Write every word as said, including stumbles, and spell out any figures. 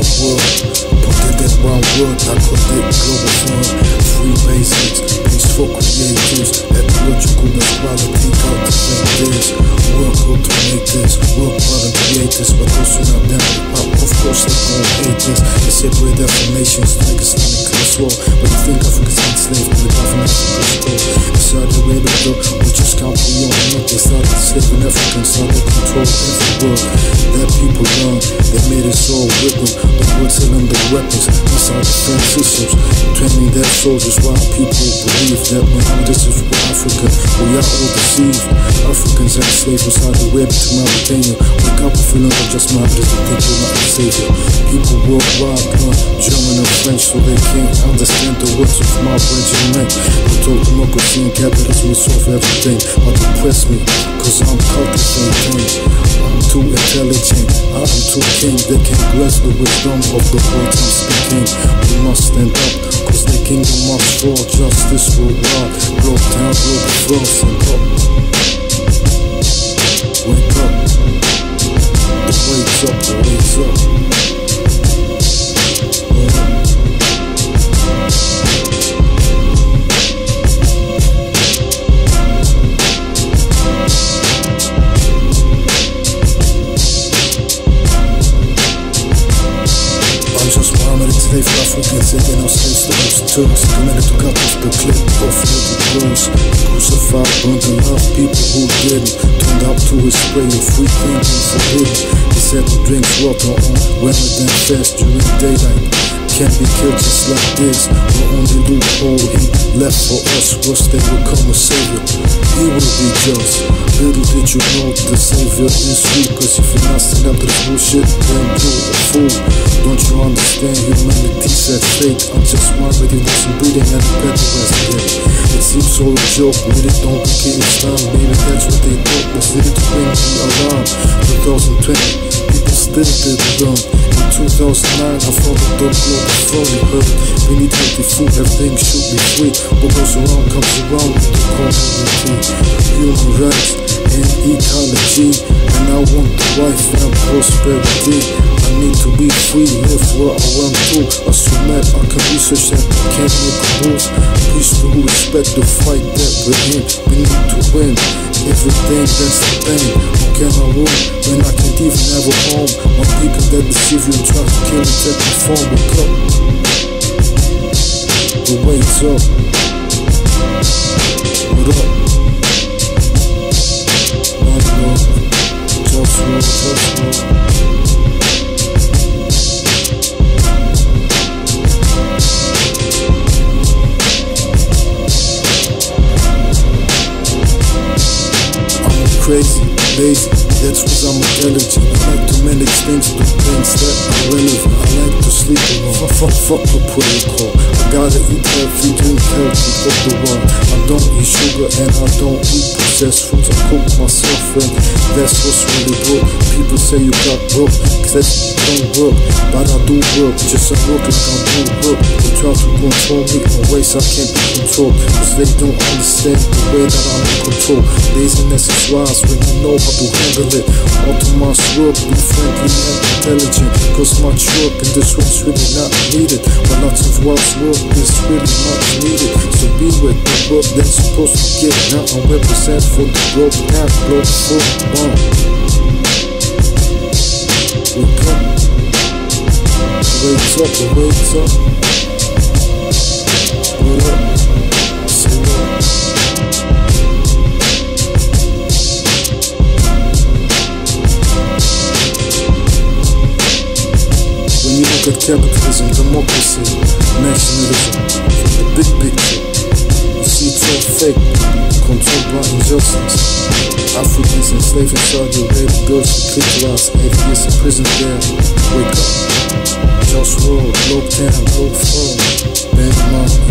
world. Put that one word, I call it global firm. Free basics, peaceful creators, ecological equality, cultivate this. Work hard to make this, work hard and create this. But those who not down with pop, of course they gon' hate this. They separate defamations like Islamic class war. But you think Africa's enslaved to the government Africa's goal. In Saudi Arabia though, we just can't put you on milk. They started enslaving Africans, now they control every world. Their people learn, they made us all with them. The words tell them the weapons, missile defense systems, training their soldiers while people believe that when all this is for Africa, we are all deceived. Africans enslaved from Saudi Arabia to Mauritania. Wake up and feel like just my brothers and think you're not a savior. People worldwide learn German and French so they can't understand the words of my regiment. They told democracy and capitalism will solve everything. But depress me, cause I'm cultivating. I'm too intelligent, I'm too king. They can't grasp the wisdom of the words I'm speaking. We must stand up, cause the kingdom must fall. Justice worldwide, globe town, global firm. Stand up, wake up. The wake's up, the wake's up. Slave Africans and then our slaves to those Turks. Committed to cut off the clip off little clothes. Crucified, burned and loved people who didn't. Turned up to his spray of free thinking forbidden. He said he drinks water on weather than fast during daylight. Can't be killed just like this. The only loophole he left for us was they would come a savior. He will be just. Little did you know the savior is sweet. Cause if you're not standing up to the bullshit, then you're a fool. Don't you understand? Humanity's at stake. I'm just smart, but he wasn't breathing and the better rest again. It seems all a joke, really don't became Islam. Maybe that's what they thought was needed to bring the alarm. twenty twenty, people still didn't learn. In two thousand nine, I found the dope Globalfirm, you heard it. We need healthy food, everything should be free. What goes around comes around with the community. Human rights and ecology, and I want the life and prosperity. I need to be free, live where I want to. I so mad I can research that I can't make a move. Peaceful respect the fight that we're in. We need to win everything, that's the thing. How can I win when I can't even have a home? My people that deceive you and try to kill and take the phone. Wake up, the wake's up. What up? OneLove, JustWar, JustWar. Crazy, lazy, that's cause I'm intelligent. I like to manage things, do things that are relevant. I like to sleep alone, fuck, fuck the protocol. I gotta eat healthy, drink healthy, fuck the world. I don't eat sugar and I don't eat processed foods. I cook myself and that's what's really good. People say you got broke, cause that don't work. But I do work, just I'm working, I do work. They try to control me in ways I can't be controlled. Cause they don't understand the way that I'm in control. Laziness is wise when you know how to handle it. All too much work, be friendly and intelligent. Cause much work in this world's really not needed. But lots of wise work is really much needed. So be with the work that's supposed to get. Now I represent for the globe, not globe for one. Wake up, wake up, wake up. What up? Say what? When you look at capitalism, democracy, nationalism, from the big picture, you see it's all fake, controlled by injustice. Africans enslaved in Saudi Arabia, girls who clitoris, atheists in prison there. Wake up, JustWar, globe town, globe firm, betterment.